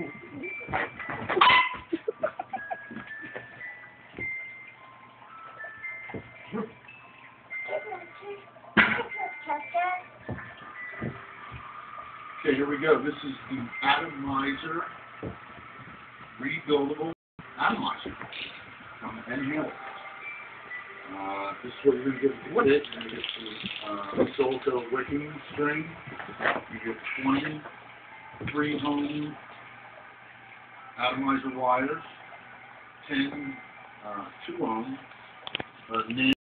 Okay, here we go. This is the Atomizer rebuildable atomizer from Enel. This is what you're going to get with it. You're going to get the silica wicking string. You get 23 home atomizer wires, 10 2 ohm